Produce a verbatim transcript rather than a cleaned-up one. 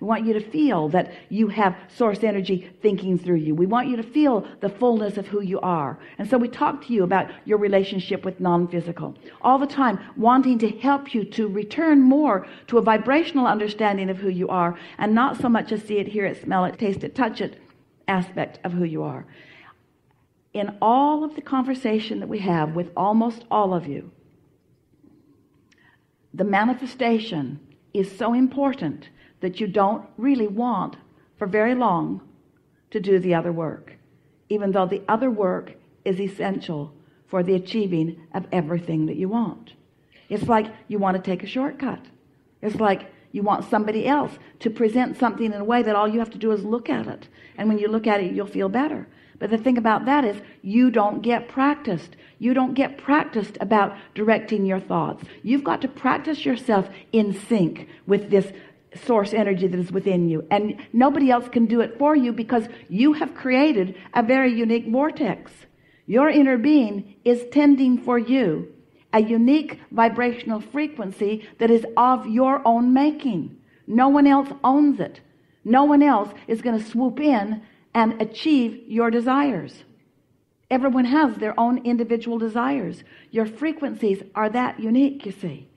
We want you to feel that you have source energy thinking through you. We want you to feel the fullness of who you are. And so we talk to you about your relationship with non-physical. All the time wanting to help you to return more to a vibrational understanding of who you are, and not so much a see it, hear it, smell it, taste it, touch it aspect of who you are. In all of the conversation that we have with almost all of you, the manifestation is so important that you don't really want for very long to do the other work, even though the other work is essential for the achieving of everything that you want. It's like you want to take a shortcut. It's like you want somebody else to present something in a way that all you have to do is look at it. And when you look at it, you'll feel better. But the thing about that is you don't get practiced. You don't get practiced about directing your thoughts. You've got to practice yourself in sync with this source energy that is within you. And nobody else can do it for you, because you have created a very unique vortex. Your inner being is tending for you a unique vibrational frequency that is of your own making. No one else owns it. No one else is going to swoop in and achieve your desires. Everyone has their own individual desires. Your frequencies are that unique, you see.